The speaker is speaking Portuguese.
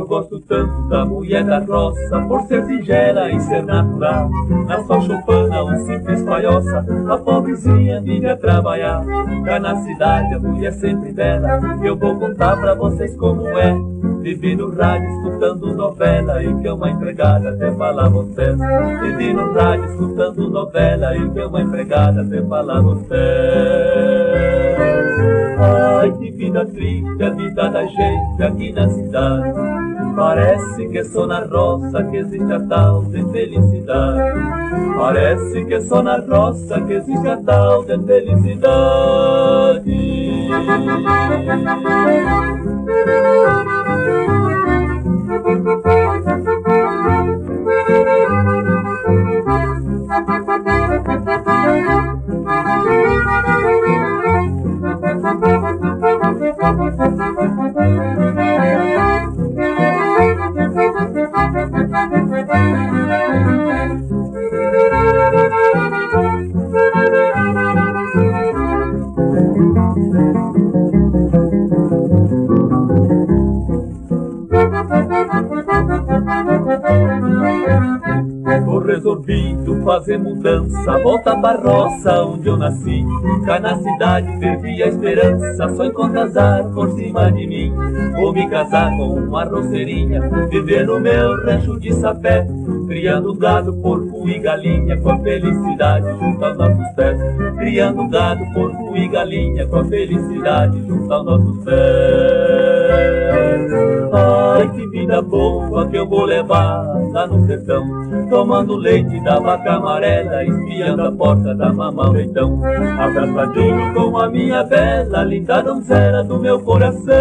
gosto tanto da mulher da roça, por ser singela e ser natural. Na sua choupana, um simples palhoça, a pobrezinha vive a trabalhar. Cá na cidade a mulher sempre bela, eu vou contar pra vocês como é. Vivi no rádio escutando novela e que uma empregada até falava os pés. Vivi no rádio escutando novela e que uma empregada até falava os pés. Ai, que vida triste a vida da gente aqui na cidade. Parece que é só na roça que existe a tal de felicidade. Parece que é só na roça que existe a tal de felicidade. Tô resolvido fazer mudança, volta pra roça onde eu nasci. Cá na cidade perdi a esperança, só encontro azar por cima de mim. Vou me casar com uma roceirinha, viver no meu rancho de sapé, criando gado, porco e galinha, com a felicidade junto aos nossos pés. Criando gado, porco e galinha, com a felicidade junto aos nossos pés. Ai, que vida boa que eu vou levar lá no sertão, tomando leite da vaca amarela, espiando a porta da mamãe leitão. Abraçadinho com a minha bela, linda donzela do meu coração.